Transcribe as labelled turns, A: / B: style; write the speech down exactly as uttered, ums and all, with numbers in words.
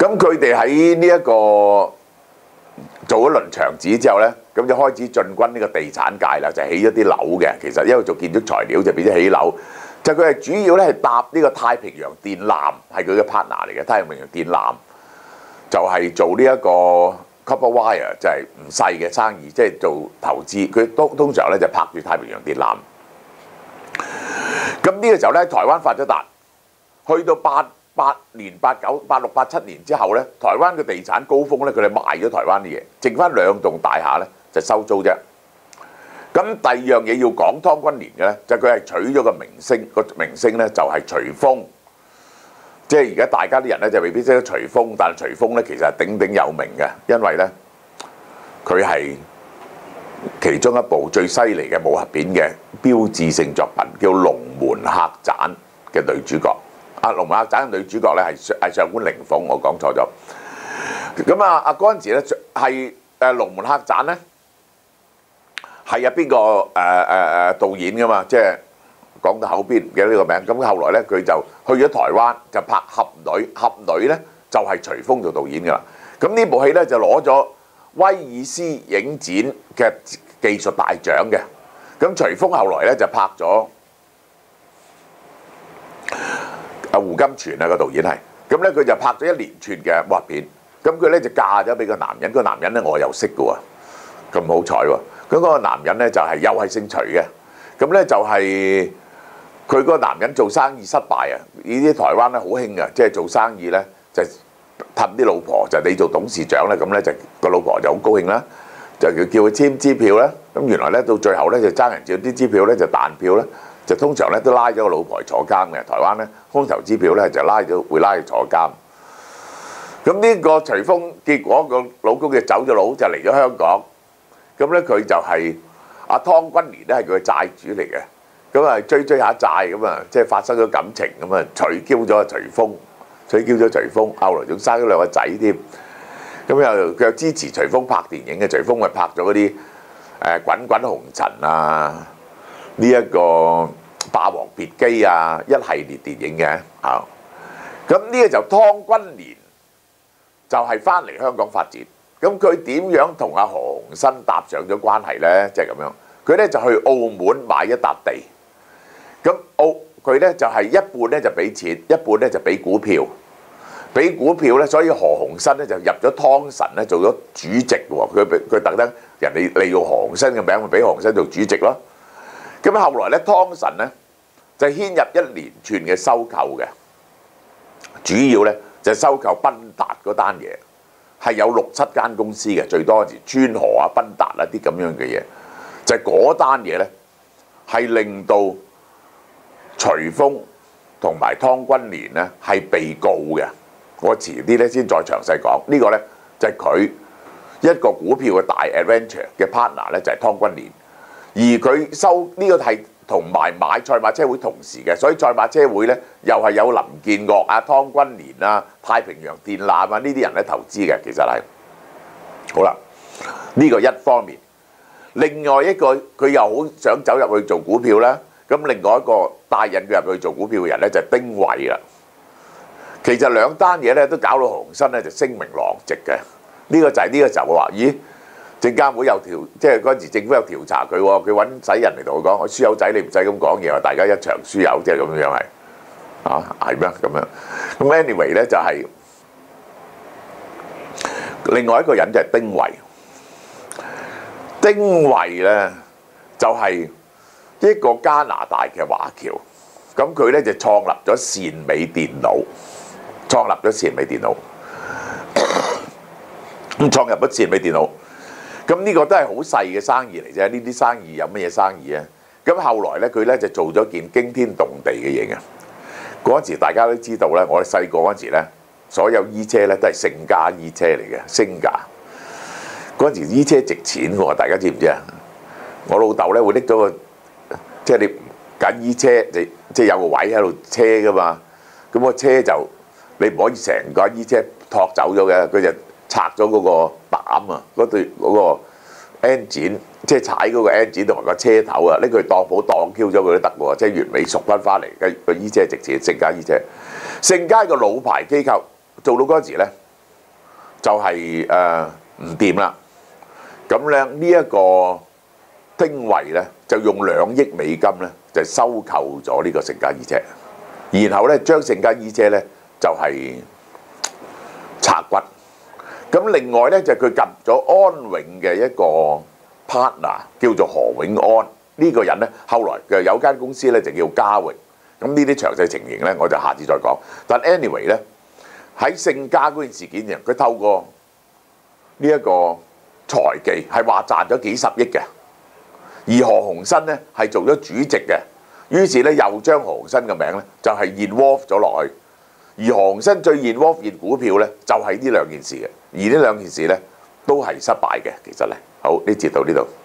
A: 咁佢哋喺呢一個做咗輪牆紙之後咧，咁就開始進軍呢個地產界啦，就起咗啲樓嘅。其實因為做建築材料就變咗起樓，就佢係主要咧係搭呢個太平洋電纜，係佢嘅 partner 嚟嘅。太平洋電纜就係做呢一個 copper wire， 就係唔細嘅生意，即係做投資。佢通通常咧就拍住太平洋電纜。咁呢個時候咧，台灣發咗達，去到八八年、八九、八六、八七年之後咧，台灣嘅地產高峰咧，佢哋賣咗台灣啲嘢，剩翻兩棟大廈咧就收租啫。咁第二樣嘢要講湯君年嘅咧，就佢係娶咗個明星，個明星咧就係徐楓。即係而家大家啲人咧就未必識得徐楓，但係徐楓咧其實係鼎鼎有名嘅，因為咧佢係其中一部最犀利嘅武俠片嘅標誌性作品，叫《龍門客棧》嘅女主角。啊，《龍門客棧》嘅女主角咧係係上官靈鳳，我講錯咗。咁啊啊嗰陣時咧係誒《龍門客棧》咧係有邊個誒誒誒導演噶嘛？即係講到口邊唔記得呢個名。咁後來咧佢就去咗台灣就拍《俠女》，《俠女》咧就係徐楓做導演噶啦。咁呢部戲咧就攞咗威爾斯影展嘅技術大獎嘅。咁徐楓後來咧就拍咗阿胡金銓啊，個導演係，咁咧佢就拍咗一連串嘅武俠片。咁佢咧就嫁咗俾個男人，個男人咧我又識嘅喎，咁好彩喎。咁嗰個男人咧就係又係姓徐嘅，咁咧就係佢嗰個男人做生意失敗啊！呢啲台灣咧好興嘅，即係做生意咧就氹啲老婆，就你做董事長咧，咁咧就個老婆就好高興啦，就叫叫佢簽支票啦。咁原來咧到最後咧就爭人照啲支票咧就彈票咧，就通常咧都拉咗個老婆坐監嘅。台灣咧空頭支票咧就拉咗會拉佢坐監。咁呢個徐楓結果個老公就走咗佬，就嚟咗香港。咁咧佢就係阿湯君年咧係佢嘅債主嚟嘅。咁啊追追下債咁啊，即係發生咗感情咁啊，娶嬌咗阿徐楓，娶嬌咗徐楓，後來仲生咗兩個仔添。咁又佢又支持徐楓拍電影嘅，徐楓咪拍咗嗰啲誒滾滾紅塵啊，呢一個霸王別姬啊，一系列電影嘅嚇。咁呢個就湯君年就係翻嚟香港發展。咁佢點樣同阿何鴻燊搭上咗關係咧？即係咁樣，佢咧就去澳門買一笪地。咁澳佢咧就係一半咧就俾錢，一半咧就俾股票。俾股票咧，所以何鴻燊咧就入咗湯臣咧做咗主席喎。佢佢特登人哋利用何鴻燊嘅名，咪俾何鴻燊做主席咯。咁後來咧湯臣咧就牽入一連串嘅收購嘅，主要咧就收購賓達嗰單嘢，係有六七間公司嘅，最多時川河啊、賓達啊啲咁樣嘅嘢，就係嗰單嘢咧係令到徐楓同埋湯君年咧係被告嘅。我遲啲咧先再詳細講。呢個咧就係佢一個股票嘅大 adventure 嘅 partner 咧就係湯君年，而佢收呢個係同埋買賽馬車會同時嘅，所以賽馬車會咧又係有林建岳啊、湯君年啊、太平洋電纜啊呢啲人咧投資嘅，其實係好啦。呢個一方面，另外一個佢又好想走入去做股票啦。咁另外一個帶引佢入去做股票嘅人咧就係丁偉啦。其實兩單嘢咧都搞到何鴻燊咧就聲名狼藉嘅。呢個就係呢個時候我話：咦，證監會有調，即係嗰陣時政府有調查佢喎。佢揾使人嚟同我講：我輸友仔，你唔使咁講嘢，大家一場輸友，即係咁樣係啊，係咩咁樣？咁 anyway 咧就係另外一個人就係丁偉。丁偉咧就係一個加拿大嘅華僑，咁佢咧就創立咗善美電腦。創立咗善美電腦，咁創入咗善美電腦，咁呢個都係好細嘅生意嚟啫。呢啲生意有乜嘢生意啊？咁後來咧，佢咧就做咗件驚天動地嘅嘢嘅。嗰陣時大家都知道咧，我哋細個嗰陣時咧，所有衣車咧都係盛家衣車嚟嘅，升價。嗰陣時衣車值錢喎，大家知唔知啊？我老豆咧會拎咗個，即係你揀衣車，你即係有個位喺度車噶嘛。咁個車就你唔可以成個衣車托走咗嘅，佢就拆咗嗰個膽啊，嗰對嗰個 engine， 即係踩嗰個 engine 同埋個車頭啊，拎佢當鋪當 Q 咗佢都得喎，即係完美贖翻翻嚟嘅個衣車值錢，盛家衣車。盛家個老牌機構做到嗰陣時咧， 就係誒唔掂啦。咁咧呢一個丁謂咧就用兩億美金咧就收購咗呢個成家衣車，然後咧將成家衣車咧就係、是、拆骨。咁另外咧就佢夾咗安永嘅一個 partner 叫做何永安，呢、這個人咧後來嘅有間公司咧就叫嘉榮。咁呢啲詳細情形咧我就下次再講。但 anyway 咧喺姓家嗰件事件上，佢透過呢一個財技係話賺咗幾十億嘅，而何鴻燊咧係做咗主席嘅，於是咧又將何鴻燊嘅名咧就係 involve 咗落去。而何鴻燊最 involve 現股票咧就係呢兩件事嘅，而呢兩件事咧都係失敗嘅。其實咧，好呢節到呢度。